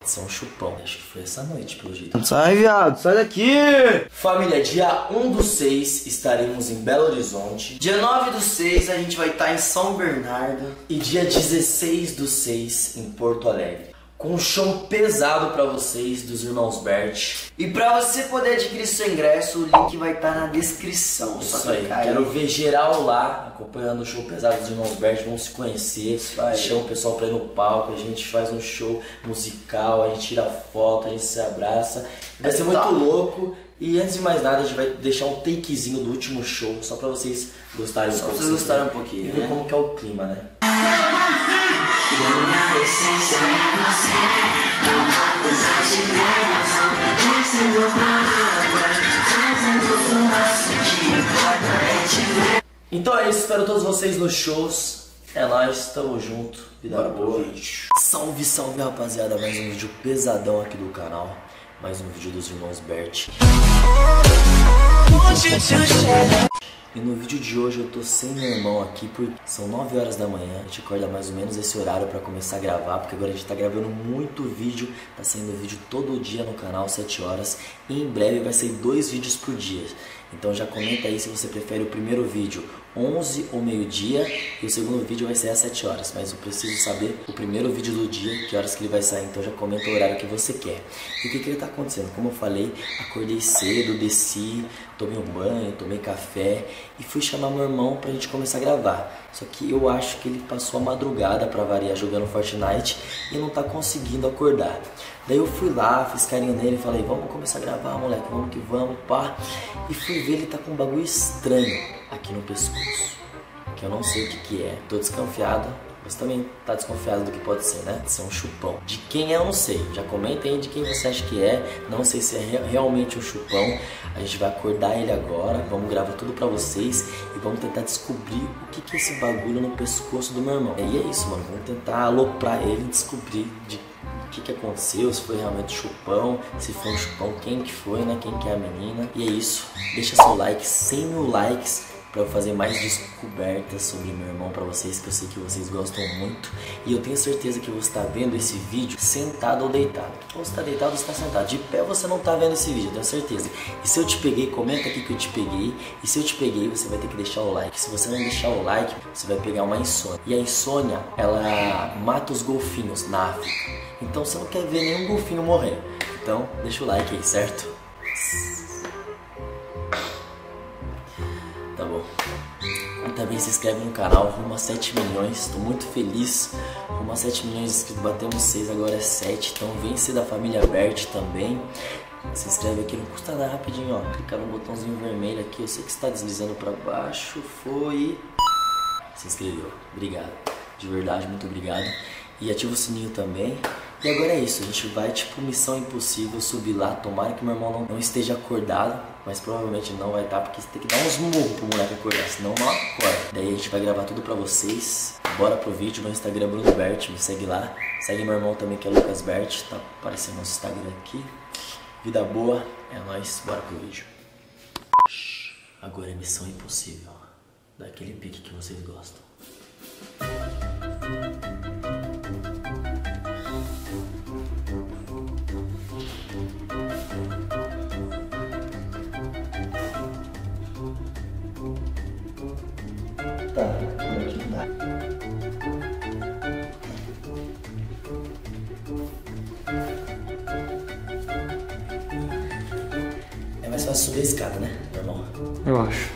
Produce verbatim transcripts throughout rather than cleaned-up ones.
Isso é um chupão. Acho que foi essa noite, pelo jeito. Sai, viado, sai daqui! Família, dia um do seis estaremos em Belo Horizonte. Dia nove do seis a gente vai estar em São Bernardo. E dia dezesseis do seis em Porto Alegre. Com um show pesado pra vocês dos irmãos Bert. E pra você poder adquirir seu ingresso, o link vai estar na descrição. Isso Só aí, quero ver geral lá, acompanhando o show pesado dos irmãos Bert. Vamos se conhecer, chama o pessoal pra ir no palco, a gente faz um show musical, a gente tira foto, a gente se abraça. Vai ser muito louco. E antes de mais nada, a gente vai deixar um takezinho do último show, só pra vocês gostarem um Só pouco. pra vocês gostarem um pouquinho, e ver né? como que é o clima, né? Então é isso, espero todos vocês nos shows. É nóis, tamo junto, vida Bora boa. pro vídeo. Salve, salve rapaziada, mais um vídeo pesadão aqui do canal. Mais um vídeo dos irmãos Bert. E no vídeo de hoje eu tô sem meu irmão aqui porque são nove horas da manhã. A gente acorda mais ou menos esse horário pra começar a gravar, porque agora a gente tá gravando muito vídeo. Tá saindo vídeo todo dia no canal, sete horas. E em breve vai sair dois vídeos por dia. Então já comenta aí se você prefere o primeiro vídeo onze ou meio-dia e o segundo vídeo vai sair às sete horas. Mas eu preciso saber o primeiro vídeo do dia, que horas que ele vai sair. Então já comenta o horário que você quer. E o que que ele tá acontecendo? Como eu falei, acordei cedo, desci, tomei um banho, tomei café e fui chamar meu irmão pra gente começar a gravar. Só que eu acho que ele passou a madrugada pra variar jogando Fortnite e não tá conseguindo acordar. Daí eu fui lá, fiz carinho nele, falei, vamos começar a gravar, moleque, vamos que vamos, pá. E fui ver, ele tá com um bagulho estranho aqui no pescoço, que eu não sei o que que é. Tô desconfiado, mas também tá desconfiado do que pode ser, né? De ser um chupão. De quem é, eu não sei. Já comenta aí de quem você acha que é. Não sei se é re realmente um chupão. A gente vai acordar ele agora, vamos gravar tudo pra vocês e vamos tentar descobrir o que que é esse bagulho no pescoço do meu irmão. E é isso, mano, vamos tentar aloprar ele e descobrir de o que que aconteceu, se foi realmente chupão, se foi um chupão, quem que foi, né, quem que é a menina. E é isso, deixa seu like, cem mil likes pra eu fazer mais descobertas sobre meu irmão pra vocês, que eu sei que vocês gostam muito. E eu tenho certeza que você tá vendo esse vídeo sentado ou deitado. Ou você tá deitado ou você tá sentado. De pé você não tá vendo esse vídeo, eu tenho certeza. E se eu te peguei, comenta aqui que eu te peguei. E se eu te peguei, você vai ter que deixar o like. Se você não deixar o like, você vai pegar uma insônia. E a insônia, ela mata os golfinhos na África. Então você não quer ver nenhum golfinho morrer. Então deixa o like aí, certo? Tá bom. E também se inscreve no canal, rumo a sete milhões. Tô muito feliz. Rumo a sete milhões de inscritos, batemos seis, agora é sete. Então vem ser da família Bert também. Se inscreve aqui, não custa nada, rapidinho, ó. Clica no botãozinho vermelho aqui. Eu sei que está deslizando pra baixo. Foi. Se inscreveu. Obrigado. De verdade, muito obrigado. E ativa o sininho também. E agora é isso, a gente vai tipo missão impossível, subir lá, tomara que meu irmão não, não esteja acordado, mas provavelmente não vai estar, porque você tem que dar uns murros pro moleque acordar, senão não acorda. Daí a gente vai gravar tudo pra vocês. Bora pro vídeo, meu Instagram é Bruno Bert, me segue lá. Segue meu irmão também que é Lucas Bert, tá aparecendo no Instagram aqui. Vida boa, é nóis, bora pro vídeo. Agora é missão impossível, daquele pique que vocês gostam. Tá, por aqui não dá. É mais fácil subir a escada, né, normal? Eu acho.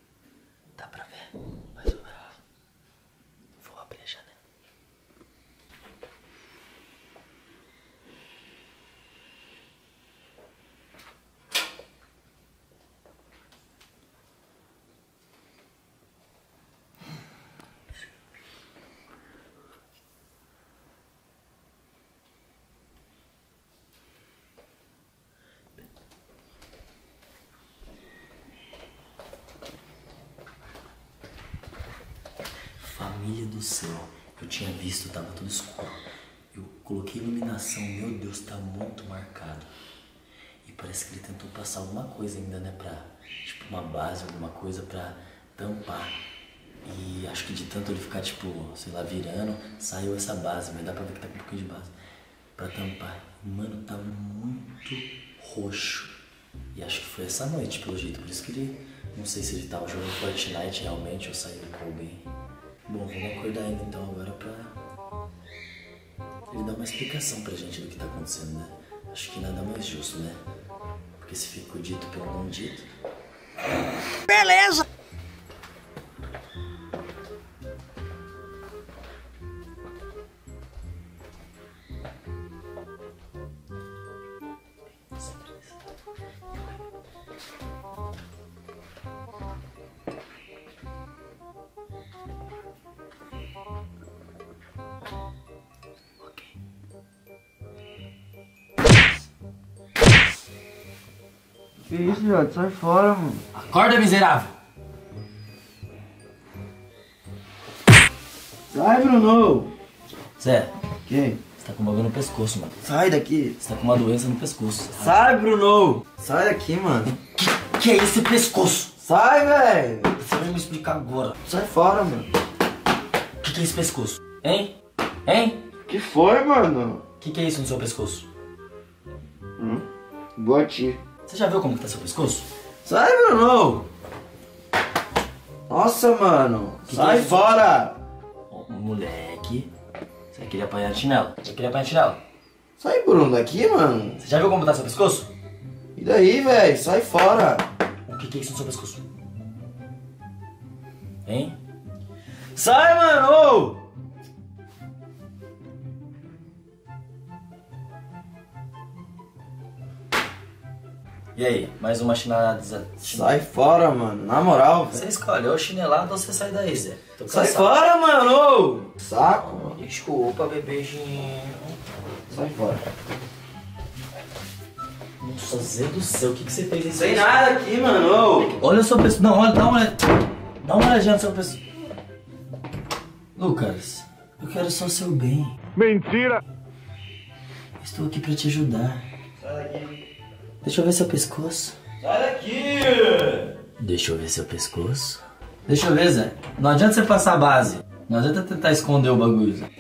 Dá pra ver? Mais ou menos. Vou abrir a janela. Família do céu. Eu tinha visto, tava tudo escuro. Eu coloquei iluminação, meu Deus, tá muito marcado. E parece que ele tentou passar alguma coisa ainda, né? Pra, tipo, uma base, alguma coisa pra tampar. E acho que de tanto ele ficar, tipo, sei lá, virando, saiu essa base. Mas dá pra ver que tá com um pouquinho de base. Pra tampar. Mano, tava muito roxo. E acho que foi essa noite, pelo jeito. Por isso que ele, não sei se ele tava jogando Fortnite realmente ou saiu com alguém. Bom, vamos acordar ainda então agora pra ele dar uma explicação pra gente do que tá acontecendo, né? Acho que nada mais justo, né? Porque se ficou dito pelo não dito... Beleza! Que isso, viado? Sai fora, mano. Acorda, miserável! Sai, Bruno! Zé, Que? você tá com um bagulho no pescoço, mano. Sai daqui. Você tá com uma doença no pescoço. Sai, Bruno! Sai daqui, mano. Que, que é esse pescoço? Sai, velho! Você vai me explicar agora. Sai fora, mano. O que, que é esse pescoço? Hein? Hein? Que foi, mano? O que, que é isso no seu pescoço? Hum? Bati. Você já viu como que tá seu pescoço? Sai, Bruno! Nossa, mano. Que Sai que é fora! Ô, moleque, você queria apanhar de chinelo? Você queria apanhar de chinelo? Sai, Bruno, daqui, mano. Você já viu como tá seu pescoço? E daí, velho? Sai fora. O que, que é isso no seu pescoço? Hein? Sai, mano! E aí, mais uma chinelada? Sai fora, mano. Na moral, Você velho. escolhe, ou chinelada ou você sai daí, Zé. Tô Sai cansado. fora, mano! Saco. Desculpa, bebezinho. Sai fora. Nossa, Zé do céu, o que, que você fez isso? Sem nada aqui, mano. Olha o seu pescoço. Não, olha, dá uma olhada. Dá uma olhadinha no seu pescoço. Lucas, eu quero só o seu bem. Mentira! Estou aqui pra te ajudar. Sai daqui. Deixa eu ver seu pescoço. Sai daqui! Deixa eu ver seu pescoço. Deixa eu ver, Zé. Não adianta você passar a base. Não adianta tentar esconder o bagulho, Zé.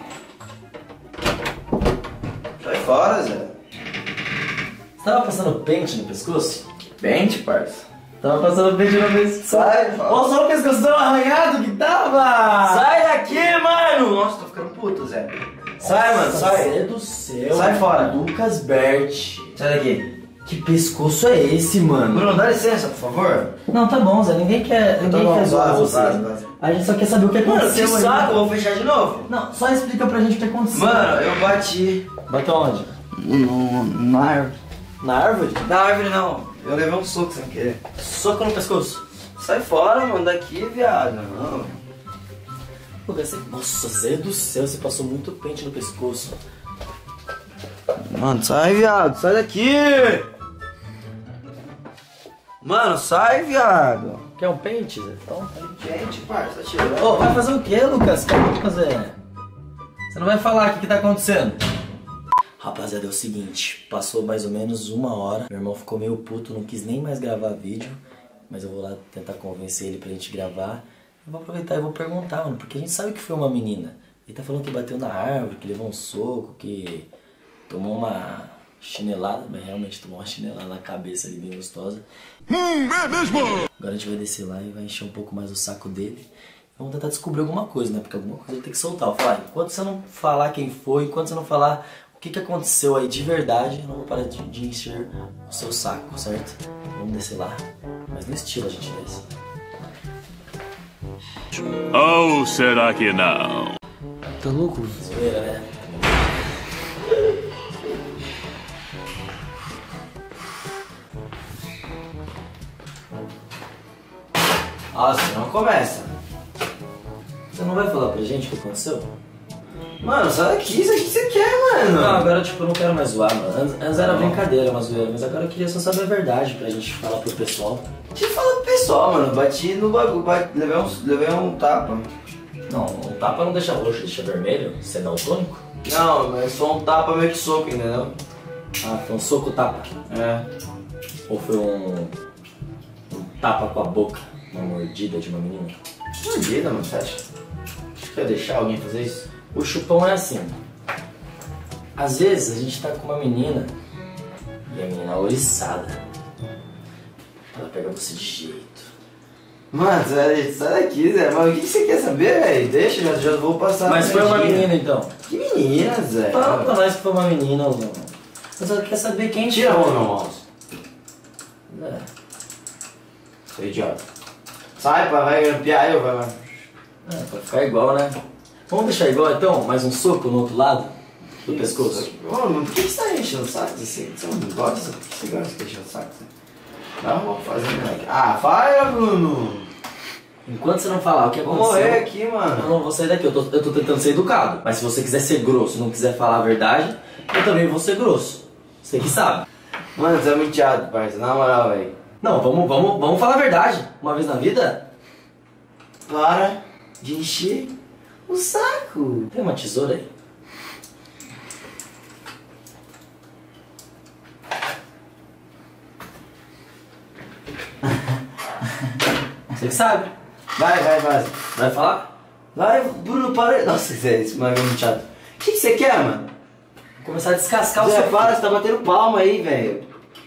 Sai fora, Zé. Você tava passando pente no pescoço? Pente, parça. Tava passando pente no pescoço. Sai, fora. Olha só o pescoço tão arranhado que tava! Sai daqui, mano! Nossa, tô ficando puto, Zé. Sai, mano, sai. Zé do céu. Sai fora. Lucas Bert. Sai daqui. Que pescoço é esse, mano? Bruno, dá licença, por favor. Não, tá bom, Zé. Ninguém quer, ninguém bom, quer zoar vaza, você. vaza, vaza. A gente só quer saber o que Mano, aconteceu. que aí. saco, eu vou fechar de novo. Não, só explica pra gente o que aconteceu. Mano, eu bati. Bateu onde? No, na árvore. Na árvore? Na árvore não. Eu levei um soco sem querer. Soco no pescoço. Sai fora, mano, daqui, viado. Não. Lucas, você... Nossa, Zé do céu, você passou muito pente no pescoço. Mano, sai, viado. Sai daqui. Mano, sai, viado. Quer um pente, Zé? Toma um pente. Gente, parça, tá tirando. Ô, vai fazer o quê, Lucas? O que vai fazer? Você não vai falar o que, que tá acontecendo? Rapaziada, é o seguinte, passou mais ou menos uma hora, meu irmão ficou meio puto, não quis nem mais gravar vídeo, mas eu vou lá tentar convencer ele pra gente gravar. Eu vou aproveitar e vou perguntar, mano, porque a gente sabe que foi uma menina. Ele tá falando que bateu na árvore, que levou um soco, que tomou uma chinelada, mas realmente tomou uma chinelada na cabeça ali, bem gostosa. Hum, é mesmo? Agora a gente vai descer lá e vai encher um pouco mais o saco dele. Vamos tentar descobrir alguma coisa, né? Porque alguma coisa ele tem que soltar. Eu falar, enquanto você não falar quem foi, enquanto você não falar o que, que aconteceu aí de verdade, eu não vou parar de, de encher o seu saco, certo? Vamos descer lá, mas no estilo a gente desce. Ou será que não? Tá louco? Zoeira, né? Nossa, não começa. Você não vai falar pra gente o que aconteceu? Mano, sai daqui, isso aqui que você quer, mano. Não, agora tipo, eu não quero mais zoar, mano. Antes, antes era brincadeira, uma zoeira, mas agora eu queria só saber a verdade pra gente falar pro pessoal. Deixa eu falar pro pessoal, mano. Bati no bagulho, bati, levei, um, levei um tapa. Não, um tapa não deixa roxo, deixa vermelho. Você é daltônico? Não, mas só um tapa meio que soco, entendeu? Ah, foi um soco-tapa. É. Ou foi um, um tapa com a boca, uma mordida de uma menina? Mordida, mano, você acha? Acho que ia deixar alguém fazer isso? O chupão é assim. Às vezes a gente tá com uma menina e a menina é ouriçada. Ela pega você de jeito. Mano, sai, sai daqui, Zé. Mas o que você quer saber, velho? Deixa, já, já vou passar. Mas foi uma menina então. Que menina, Zé? Fala pra nós que foi uma menina, ou não. Eu só quero saber quem Tira a foi. mão do meu mouse. É. Seu idiota. Sai, pai, vai grampear eu, vai, vai. É, pra ficar igual, né? Vamos deixar igual então? Mais um soco no outro lado do pescoço. Ô, mas por que você tá enchendo o saco assim? Você não gosta? Por que você gosta de encher o saco? Dá uma fazer, moleque. Ah, vai, Bruno! Enquanto você não falar o que Vou aconteceu... morrer aqui, Eu mano. não vou sair daqui, eu tô, eu tô tentando ser educado. Mas se você quiser ser grosso e não quiser falar a verdade, eu também vou ser grosso. Você que sabe. Mano, você é muito chato, parça. Na moral, velho. Não, vamos, vamos, vamos falar a verdade. Uma vez na vida, Para de encher o saco. tem uma tesoura aí. Você que sabe. Vai, vai, vai. Vai falar? Vai, Bruno, para. Nossa, Zé, esse moleque é muito chato. O que que você quer, mano? Vou começar a descascar o Zé, seu... para, você tá batendo palma aí, velho.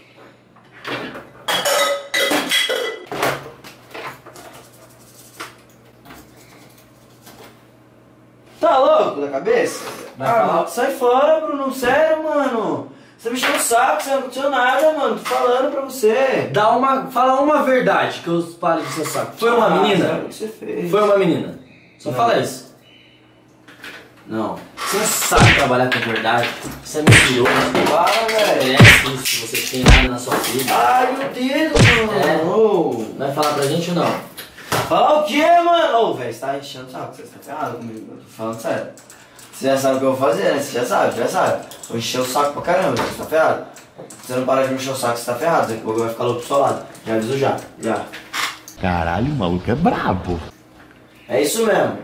Tá louco da cabeça? Vai Ah, falar. mano, sai fora, Bruno. Sério, mano. Você me encheu o saco, você não aconteceu nada, mano. Tô falando pra você. Dá uma... Fala uma verdade que eu pare do seu saco. Foi uma Ah, menina? sabe o que você fez? Foi uma menina. Só Não. fala isso. Não. Você não sabe trabalhar com verdade. Você é mentiroso. Para, velho. Parece isso, você tem nada na sua vida. Ai, meu dedo, mano. É. Ô. Vai falar pra gente ou não? Falar o quê, mano? Ô, velho, você tá enchendo o saco, você tá ferrado comigo, eu tô falando sério. Você já sabe o que eu vou fazer, né? Você já sabe, já sabe. Vou encher o saco pra caramba, você tá ferrado. Se você não parar de me encher o saco, você tá ferrado. Daqui a pouco vai ficar louco pro seu lado. Já aviso já, já. Caralho, o maluco é brabo. É isso mesmo.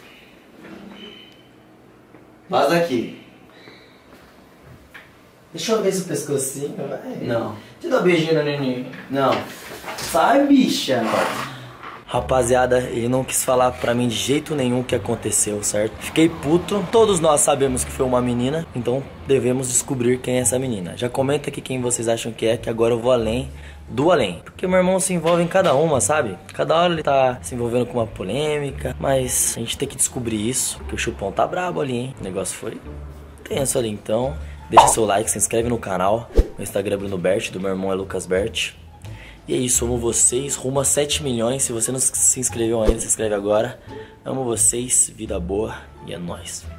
Vaza daqui. Deixa eu ver esse pescocinho, vai. Não, Te dá um beijinho no neném. não. Sai, bicha. Rapaziada, ele não quis falar pra mim de jeito nenhum o que aconteceu, certo? Fiquei puto. Todos nós sabemos que foi uma menina, então devemos descobrir quem é essa menina. Já comenta aqui quem vocês acham que é, que agora eu vou além do além. Porque meu irmão se envolve em cada uma, sabe? Cada hora ele tá se envolvendo com uma polêmica, mas a gente tem que descobrir isso, porque o chupão tá brabo ali, hein? O negócio foi tenso ali, então deixa seu like, se inscreve no canal. Meu Instagram é Bruno Bert, do meu irmão é Lucas Bert. E é isso, amo vocês, rumo a sete milhões. Se você não se inscreveu ainda, se inscreve agora. Amo vocês, vida boa e é nóis.